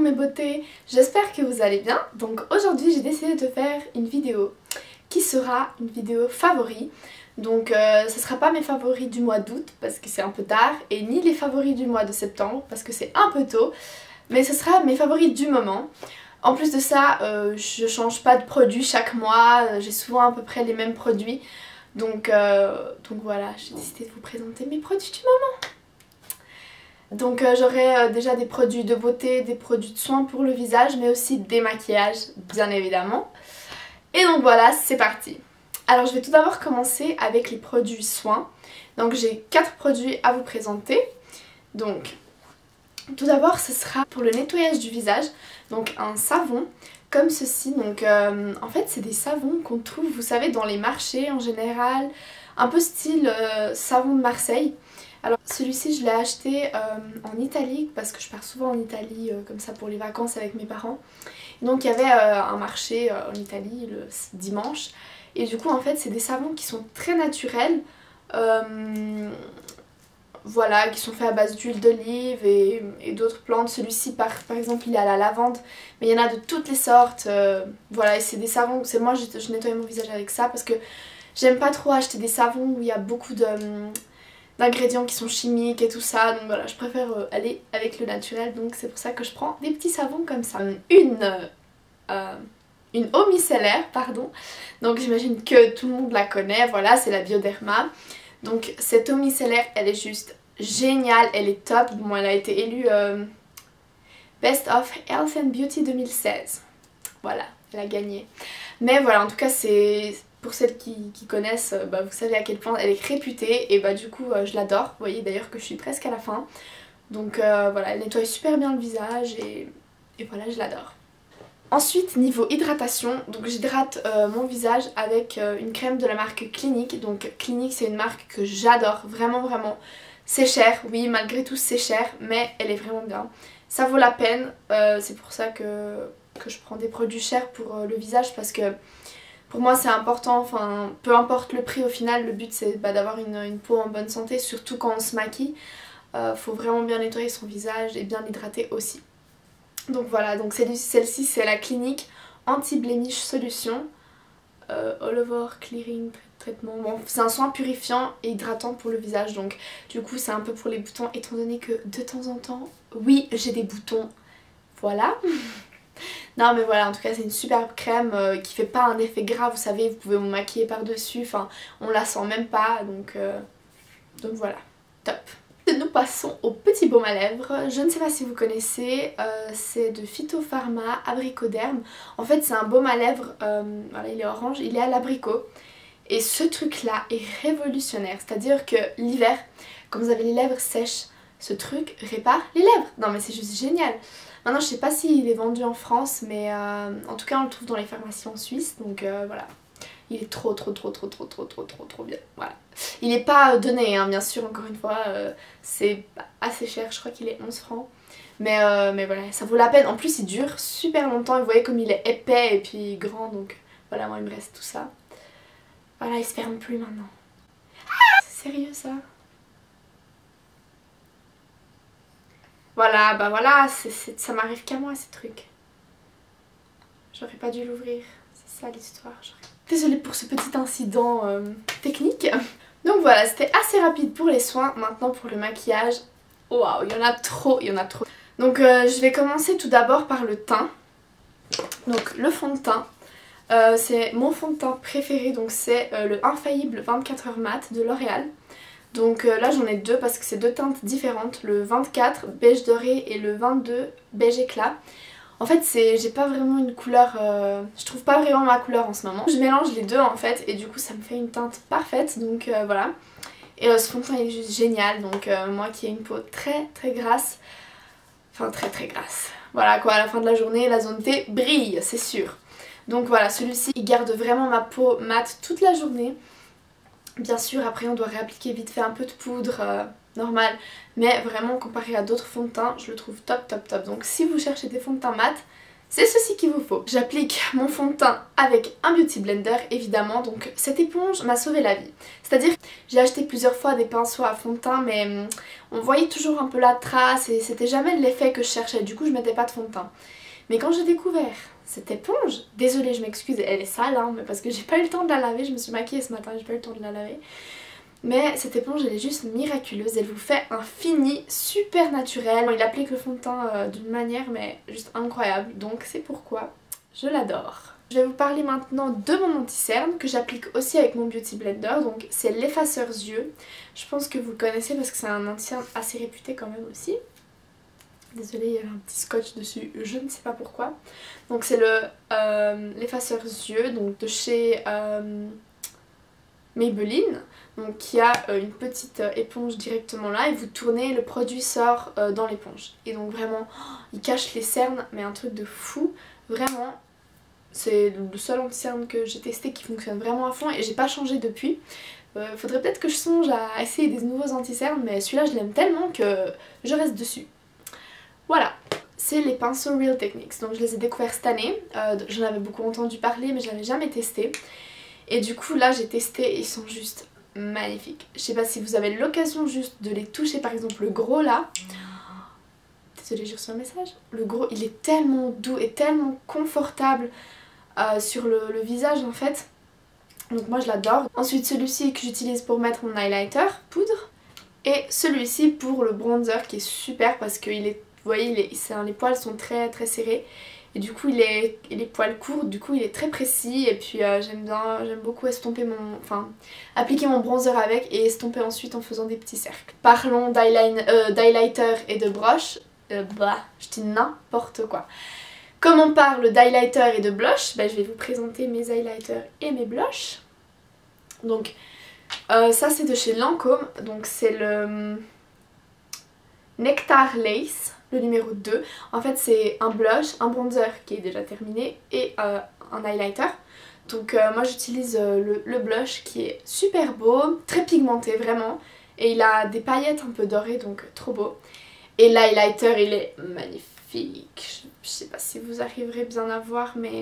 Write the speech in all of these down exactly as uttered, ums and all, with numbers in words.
mes beautés, j'espère que vous allez bien. Donc aujourd'hui j'ai décidé de faire une vidéo qui sera une vidéo favori. Donc euh, ce sera pas mes favoris du mois d'août parce que c'est un peu tard, et ni les favoris du mois de septembre parce que c'est un peu tôt, mais ce sera mes favoris du moment. En plus de ça, euh, je change pas de produit chaque mois, j'ai souvent à peu près les mêmes produits. Donc, euh, donc voilà, j'ai décidé de vous présenter mes produits du moment. Donc euh, j'aurai euh, déjà des produits de beauté, des produits de soins pour le visage, mais aussi des maquillages, bien évidemment. Et donc voilà, c'est parti. Alors je vais tout d'abord commencer avec les produits soins. Donc j'ai quatre produits à vous présenter. Donc tout d'abord ce sera pour le nettoyage du visage, donc un savon comme ceci. Donc euh, en fait c'est des savons qu'on trouve, vous savez, dans les marchés en général, un peu style euh, savon de Marseille. Alors celui-ci je l'ai acheté euh, en Italie parce que je pars souvent en Italie euh, comme ça pour les vacances avec mes parents. Donc il y avait euh, un marché euh, en Italie le dimanche, et du coup en fait c'est des savons qui sont très naturels, euh, voilà, qui sont faits à base d'huile d'olive et, et d'autres plantes. Celui-ci par, par exemple il est à la lavande, mais il y en a de toutes les sortes, euh, voilà, et c'est des savons, c'est moi je, je nettoie mon visage avec ça parce que j'aime pas trop acheter des savons où il y a beaucoup de... d'ingrédients qui sont chimiques et tout ça, donc voilà, je préfère euh, aller avec le naturel, donc c'est pour ça que je prends des petits savons comme ça. Une, euh, une eau micellaire, pardon, donc j'imagine que tout le monde la connaît, voilà, c'est la Bioderma. Donc cette eau micellaire, elle est juste géniale, elle est top. Bon, elle a été élue euh, Best of Health and Beauty deux mille seize, voilà, elle a gagné. Mais voilà, en tout cas c'est... Pour celles qui, qui connaissent, bah, vous savez à quel point elle est réputée, et bah du coup euh, je l'adore. Vous voyez d'ailleurs que je suis presque à la fin. Donc euh, voilà, elle nettoie super bien le visage et, et voilà, je l'adore. Ensuite, niveau hydratation, donc j'hydrate euh, mon visage avec euh, une crème de la marque Clinique. Donc Clinique c'est une marque que j'adore, vraiment vraiment. C'est cher, oui, malgré tout c'est cher, mais elle est vraiment bien. Ça vaut la peine, euh, c'est pour ça que, que je prends des produits chers pour euh, le visage, parce que pour moi c'est important, enfin peu importe le prix au final, le but c'est bah, d'avoir une, une peau en bonne santé, surtout quand on se maquille. Euh, faut vraiment bien nettoyer son visage et bien l'hydrater aussi. Donc voilà, donc celle-ci c'est la Clinique Anti-Blemish Solution, euh, All Over Clearing Traitement. Bon, c'est un soin purifiant et hydratant pour le visage, donc du coup c'est un peu pour les boutons, étant donné que de temps en temps, oui j'ai des boutons, voilà. Non mais voilà, en tout cas c'est une superbe crème euh, qui fait pas un effet gras, vous savez, vous pouvez vous maquiller par dessus, enfin on la sent même pas, donc, euh, donc voilà, top. Nous passons au petit baume à lèvres, je ne sais pas si vous connaissez, euh, c'est de Phytopharma Abricoderm. En fait c'est un baume à lèvres, euh, voilà, il est orange, il est à l'abricot, et ce truc là est révolutionnaire, c'est à dire que l'hiver, quand vous avez les lèvres sèches, ce truc répare les lèvres. Non mais c'est juste génial. Maintenant je sais pas s'il est vendu en France, mais euh, en tout cas on le trouve dans les pharmacies en Suisse, donc euh, voilà. Il est trop trop trop trop trop trop trop trop trop bien, voilà. Il n'est pas donné hein, bien sûr, encore une fois, euh, c'est assez cher, je crois qu'il est onze francs. Mais, euh, mais voilà, ça vaut la peine, en plus il dure super longtemps, et vous voyez comme il est épais et puis grand, donc voilà, moi il me reste tout ça. Voilà, il se ferme plus maintenant. Ah, c'est sérieux ça? Voilà, bah voilà, c est, c est, ça m'arrive qu'à moi ces trucs. J'aurais pas dû l'ouvrir, c'est ça l'histoire. Désolée pour ce petit incident euh, technique. Donc voilà, c'était assez rapide pour les soins. Maintenant pour le maquillage, waouh, il y en a trop, il y en a trop. Donc euh, je vais commencer tout d'abord par le teint. Donc le fond de teint, euh, c'est mon fond de teint préféré, donc c'est euh, le Infaillible vingt-quatre heures mat de L'Oréal. Donc euh, là j'en ai deux parce que c'est deux teintes différentes, le vingt-quatre beige doré et le vingt-deux beige éclat. En fait j'ai pas vraiment une couleur, euh, je trouve pas vraiment ma couleur en ce moment. Je mélange les deux en fait et du coup ça me fait une teinte parfaite, donc euh, voilà. Et euh, ce fond de teint il est juste génial, donc euh, moi qui ai une peau très très grasse, enfin très très grasse, voilà quoi, à la fin de la journée la zone T brille, c'est sûr. Donc voilà, celui-ci il garde vraiment ma peau mate toute la journée. Bien sûr après on doit réappliquer vite fait un peu de poudre, euh, normal, mais vraiment comparé à d'autres fonds de teint je le trouve top top top. Donc si vous cherchez des fonds de teint mat, c'est ceci qu'il vous faut. J'applique mon fond de teint avec un beauty blender évidemment, donc cette éponge m'a sauvé la vie. C'est-à-dire que j'ai acheté plusieurs fois des pinceaux à fond de teint mais on voyait toujours un peu la trace et c'était jamais l'effet que je cherchais, du coup je mettais pas de fond de teint. Mais quand j'ai découvert cette éponge, désolée je m'excuse, elle est sale hein, mais parce que j'ai pas eu le temps de la laver, je me suis maquillée ce matin et j'ai pas eu le temps de la laver. Mais cette éponge elle est juste miraculeuse, elle vous fait un fini super naturel. Il applique le fond de teint euh, d'une manière mais juste incroyable, donc c'est pourquoi je l'adore. Je vais vous parler maintenant de mon anti-cerne que j'applique aussi avec mon Beauty Blender, donc c'est l'effaceur yeux. Je pense que vous le connaissez parce que c'est un anti-cerne assez réputé quand même aussi. Désolée, il y avait un petit scotch dessus, je ne sais pas pourquoi. Donc c'est le euh, l'effaceur yeux donc de chez euh, Maybelline. Donc qui a euh, une petite euh, éponge directement là et vous tournez, le produit sort euh, dans l'éponge. Et donc vraiment, oh, il cache les cernes mais un truc de fou. Vraiment, c'est le seul anti-cerne que j'ai testé qui fonctionne vraiment à fond et j'ai pas changé depuis. Euh, faudrait peut-être que je songe à essayer des nouveaux anti-cernes mais celui-là je l'aime tellement que je reste dessus. Voilà, c'est les pinceaux Real Techniques. Donc je les ai découverts cette année, euh, j'en avais beaucoup entendu parler mais je n'avais jamais testé. Et du coup là j'ai testé et ils sont juste magnifiques. Je sais pas si vous avez l'occasion juste de les toucher, par exemple le gros là. Désolée j'ai reçu un message. Le gros il est tellement doux et tellement confortable euh, sur le, le visage en fait. Donc moi je l'adore. Ensuite celui-ci que j'utilise pour mettre mon highlighter, poudre. Et celui-ci pour le bronzer qui est super parce que il est, vous voyez il est, c'est, les poils sont très très serrés. Et du coup il est, il est poils courts, du coup il est très précis et puis euh, j'aime bien, j'aime beaucoup estomper mon, enfin appliquer mon bronzer avec et estomper ensuite en faisant des petits cercles. Parlons euh, d'highlighter et de broche, euh, bah je dis n'importe quoi. Comme on parle d'highlighter et de blush, bah, je vais vous présenter mes highlighters et mes blushs. Donc euh, ça c'est de chez Lancôme, donc c'est le Nectar Lace. Le numéro deux, en fait c'est un blush, un bronzer qui est déjà terminé et euh, un highlighter. Donc euh, moi j'utilise euh, le, le blush qui est super beau, très pigmenté vraiment. Et il a des paillettes un peu dorées donc trop beau. Et l'highlighter il est magnifique. Je, je sais pas si vous arriverez bien à voir mais...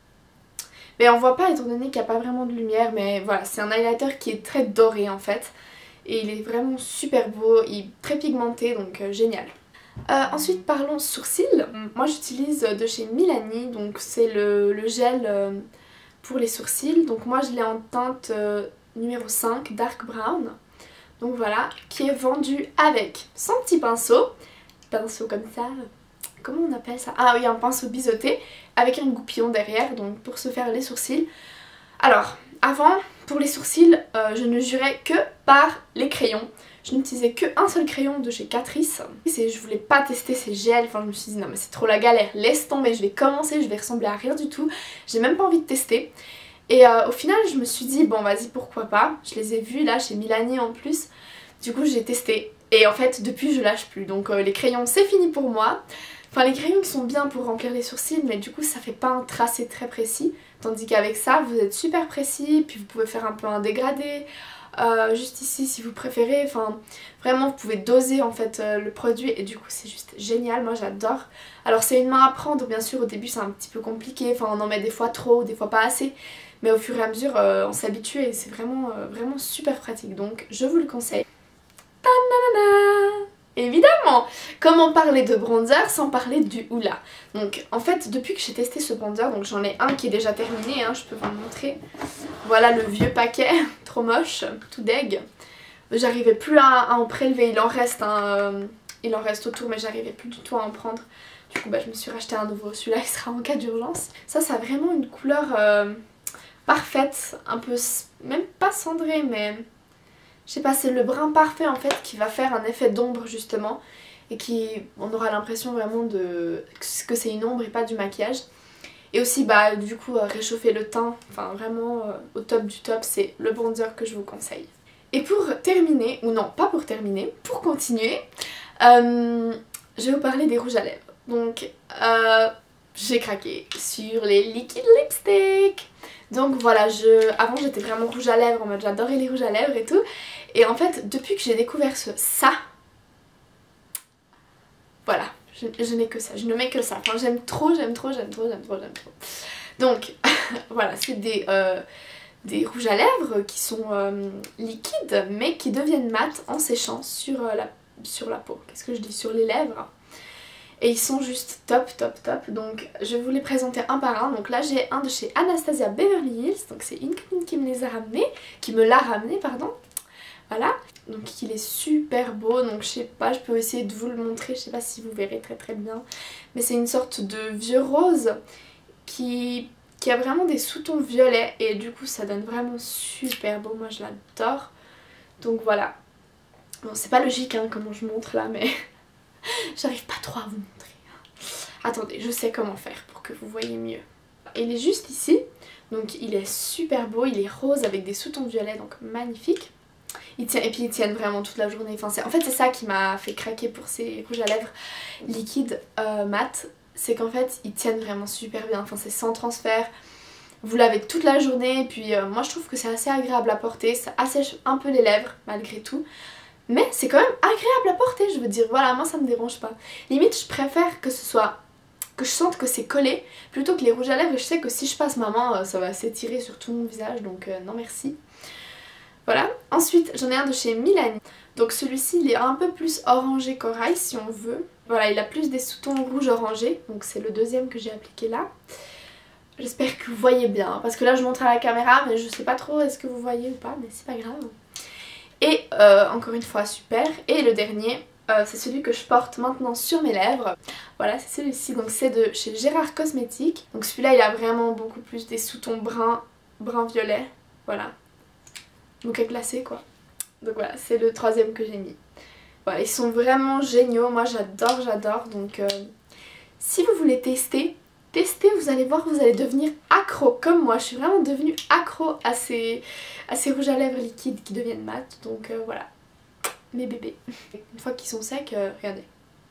Mais on voit pas étant donné qu'il n'y a pas vraiment de lumière. Mais voilà, c'est un highlighter qui est très doré en fait. Et il est vraiment super beau, il est très pigmenté donc euh, génial. Euh, ensuite parlons sourcils. Moi j'utilise de chez Milani, donc c'est le, le gel euh, pour les sourcils. Donc moi je l'ai en teinte euh, numéro cinq, Dark Brown. Donc voilà, qui est vendu avec son petit pinceau. Pinceau comme ça, comment on appelle ça? Ah oui, un pinceau biseauté avec un goupillon derrière, donc pour se faire les sourcils. Alors, avant, pour les sourcils, euh, je ne jurais que par les crayons. Je n'utilisais qu'un seul crayon de chez Catrice. Je voulais pas tester ces gels, enfin je me suis dit non mais c'est trop la galère, laisse tomber, je vais commencer, je vais ressembler à rien du tout. J'ai même pas envie de tester. Et euh, au final je me suis dit bon vas-y pourquoi pas. Je les ai vus là chez Milani en plus. Du coup j'ai testé. Et en fait depuis je lâche plus. Donc euh, les crayons c'est fini pour moi. Enfin les crayons qui sont bien pour remplir les sourcils mais du coup ça fait pas un tracé très précis. Tandis qu'avec ça vous êtes super précis, puis vous pouvez faire un peu un dégradé. Euh, juste ici si vous préférez, enfin vraiment vous pouvez doser en fait euh, le produit et du coup c'est juste génial, moi j'adore. Alors c'est une main à prendre bien sûr, au début c'est un petit peu compliqué, enfin on en met des fois trop, des fois pas assez, mais au fur et à mesure euh, on s'habitue et c'est vraiment, euh, vraiment super pratique, donc je vous le conseille. Ta-na-na-na. Évidemment, comment parler de bronzer sans parler du Hoola. Donc en fait depuis que j'ai testé ce bronzer, donc j'en ai un qui est déjà terminé, hein, je peux vous le montrer. Voilà le vieux paquet, trop moche, tout deg. J'arrivais plus à, à en prélever, il en reste un, euh, il en reste autour mais j'arrivais plus du tout à en prendre. Du coup bah, je me suis racheté un nouveau, celui-là il sera en cas d'urgence. Ça ça a vraiment une couleur euh, parfaite, un peu, même pas cendrée mais... Je sais pas, c'est le brun parfait en fait qui va faire un effet d'ombre justement et qui, on aura l'impression vraiment de que c'est une ombre et pas du maquillage. Et aussi bah du coup euh, réchauffer le teint, enfin vraiment euh, au top du top, c'est le bronzer que je vous conseille. Et pour terminer, ou non pas pour terminer, pour continuer, euh, je vais vous parler des rouges à lèvres. Donc euh, j'ai craqué sur les liquid lipstick. Donc voilà, je... avant j'étais vraiment rouge à lèvres, en mode j'adorais les rouges à lèvres et tout. Et en fait, depuis que j'ai découvert ce ça, voilà, Je, je n'ai que ça, je ne mets que ça. Enfin j'aime trop, j'aime trop, j'aime trop, j'aime trop, j'aime trop. Donc voilà, c'est des, euh, des rouges à lèvres qui sont euh, liquides mais qui deviennent mat en séchant sur, euh, la, sur la peau. Qu'est-ce que je dis? Sur les lèvres. Et ils sont juste top, top, top. Donc je vais vous les présenter un par un. Donc là j'ai un de chez Anastasia Beverly Hills. Donc c'est une copine qui me les a ramenés, qui me l'a ramené, pardon. Voilà. Donc il est super beau. Donc je sais pas, je peux essayer de vous le montrer. Je sais pas si vous verrez très très bien. Mais c'est une sorte de vieux rose qui, qui a vraiment des sous-tons violets. Et du coup ça donne vraiment super beau. Moi je l'adore. Donc voilà. Bon c'est pas logique hein, comment je montre là, mais... J'arrive pas trop à vous montrer. Attendez, je sais comment faire pour que vous voyez mieux. Il est juste ici, donc il est super beau, il est rose avec des sous-tons violets, donc magnifique. Il tient, et puis ils tiennent vraiment toute la journée. Enfin, en fait c'est ça qui m'a fait craquer pour ces rouges à lèvres liquides euh, mat. C'est qu'en fait ils tiennent vraiment super bien, enfin c'est sans transfert. Vous l'avez toute la journée et puis euh, moi je trouve que c'est assez agréable à porter. Ça assèche un peu les lèvres malgré tout. Mais c'est quand même agréable à porter, je veux dire, voilà, moi ça me dérange pas. Limite je préfère que ce soit, que je sente que c'est collé, plutôt que les rouges à lèvres. Je sais que si je passe ma main, ça va s'étirer sur tout mon visage, donc euh, non merci. Voilà, ensuite j'en ai un de chez Milani. Donc celui-ci il est un peu plus orangé corail si on veut. Voilà, il a plus des sous-tons rouge orangé, donc c'est le deuxième que j'ai appliqué là. J'espère que vous voyez bien, parce que là je montre à la caméra, mais je sais pas trop est-ce que vous voyez ou pas, mais c'est pas grave. Et euh, encore une fois super. Et le dernier euh, c'est celui que je porte maintenant sur mes lèvres. Voilà, c'est celui-ci, donc c'est de chez Gérard Cosmétiques. Donc celui-là il a vraiment beaucoup plus des sous-tons brun, brun violet. Voilà, donc à glacer quoi. Donc voilà, c'est le troisième que j'ai mis. Voilà, ils sont vraiment géniaux, moi j'adore, j'adore. Donc euh, si vous voulez tester, testez, vous allez voir, vous allez devenir accro comme moi. Je suis vraiment devenue accro à ces, à ces rouges à lèvres liquides qui deviennent mat. Donc euh, voilà, mes bébés. Une fois qu'ils sont secs, euh, regardez.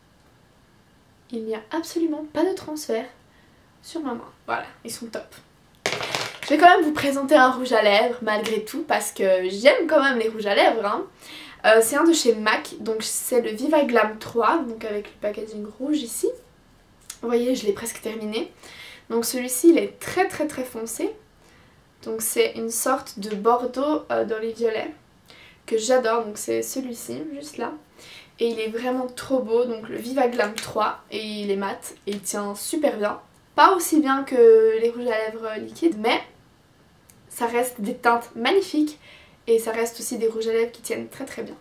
Il n'y a absolument pas de transfert sur ma main. Voilà, ils sont top. Je vais quand même vous présenter un rouge à lèvres malgré tout parce que j'aime quand même les rouges à lèvres. Hein. Euh, c'est un de chez MAC, donc c'est le Viva Glam trois, donc avec le packaging rouge ici. Vous voyez, je l'ai presque terminé. Donc celui-ci il est très très très foncé. Donc c'est une sorte de bordeaux euh, dans les violets que j'adore. Donc c'est celui-ci, juste là. Et il est vraiment trop beau. Donc le Viva Glam trois. Et il est mat et il tient super bien. Pas aussi bien que les rouges à lèvres liquides, mais ça reste des teintes magnifiques. Et ça reste aussi des rouges à lèvres qui tiennent très très bien.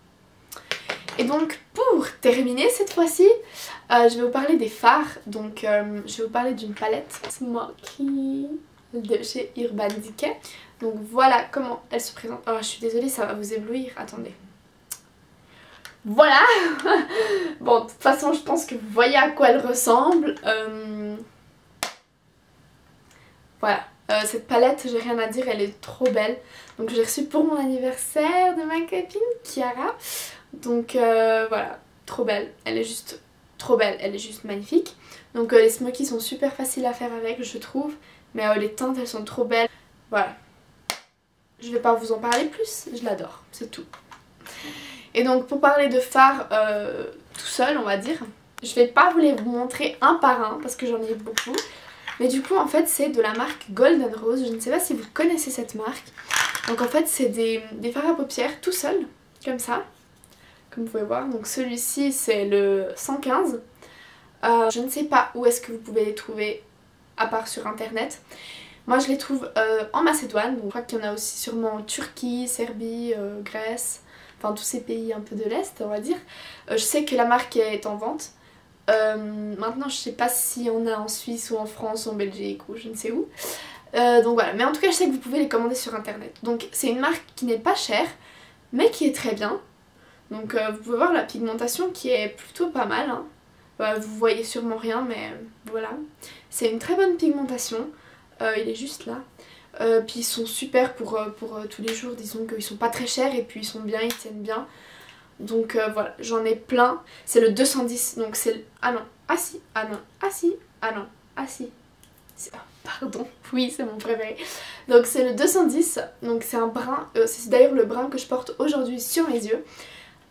Et donc pour terminer cette fois-ci, euh, je vais vous parler des fards. Donc euh, je vais vous parler d'une palette Smoky de chez Urban Decay. Donc voilà comment elle se présente. Oh je suis désolée, ça va vous éblouir, attendez. Voilà. Bon de toute façon je pense que vous voyez à quoi elle ressemble. Euh... Voilà. Euh, cette palette, j'ai rien à dire, elle est trop belle. Donc je l'ai reçue pour mon anniversaire de ma copine Chiara. Donc euh, voilà, trop belle. Elle est juste trop belle, elle est juste magnifique. Donc euh, les smokies sont super faciles à faire avec, je trouve. Mais euh, les teintes, elles sont trop belles. Voilà. Je vais pas vous en parler plus, je l'adore, c'est tout. Et donc pour parler de fard euh, tout seul, on va dire, je vais pas vous les montrer un par un parce que j'en ai beaucoup. Mais du coup en fait c'est de la marque Golden Rose, je ne sais pas si vous connaissez cette marque. Donc en fait c'est des, des fards à paupières tout seul, comme ça, comme vous pouvez voir. Donc celui-ci c'est le cent quinze. Euh, je ne sais pas où est-ce que vous pouvez les trouver à part sur internet. Moi je les trouve euh, en Macédoine, donc je crois qu'il y en a aussi sûrement en Turquie, Serbie, euh, Grèce, enfin tous ces pays un peu de l'Est on va dire. Euh, je sais que la marque est en vente. Euh, maintenant je sais pas si on a en Suisse ou en France ou en Belgique ou je ne sais où. Euh, donc voilà, mais en tout cas je sais que vous pouvez les commander sur internet. Donc c'est une marque qui n'est pas chère mais qui est très bien. Donc euh, vous pouvez voir la pigmentation qui est plutôt pas mal. Hein. Bah, vous voyez sûrement rien mais voilà. C'est une très bonne pigmentation. Euh, il est juste là. Euh, puis ils sont super pour, pour euh, tous les jours, disons qu'ils sont pas très chers et puis ils sont bien, ils tiennent bien. Donc euh, voilà, j'en ai plein. C'est le deux cent dix, donc c'est... Le... Ah non, ah si, ah non, ah si, ah non, ah si. Oh, pardon, oui c'est mon préféré. Donc c'est le deux cent dix, donc c'est un brun, euh, c'est d'ailleurs le brun que je porte aujourd'hui sur mes yeux.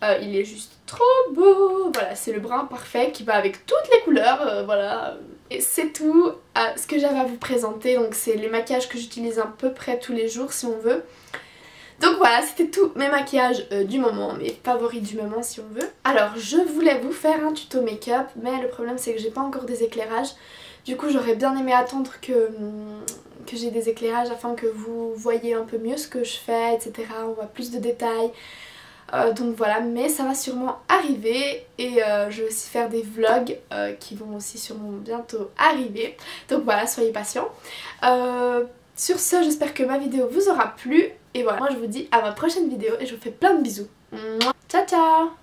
Euh, il est juste trop beau. Voilà, c'est le brun parfait qui va avec toutes les couleurs. Euh, voilà. Et c'est tout euh, ce que j'avais à vous présenter. Donc c'est les maquillages que j'utilise à peu près tous les jours si on veut. Donc voilà, c'était tous mes maquillages euh, du moment, mes favoris du moment si on veut. Alors je voulais vous faire un tuto make-up, mais le problème c'est que j'ai pas encore des éclairages. Du coup j'aurais bien aimé attendre que, que j'ai des éclairages afin que vous voyez un peu mieux ce que je fais, et cetera. On voit plus de détails. Euh, donc voilà, mais ça va sûrement arriver et euh, je vais aussi faire des vlogs euh, qui vont aussi sûrement bientôt arriver. Donc voilà, soyez patients. Euh, sur ce, j'espère que ma vidéo vous aura plu. Et voilà, moi je vous dis à ma prochaine vidéo et je vous fais plein de bisous. Ciao ciao.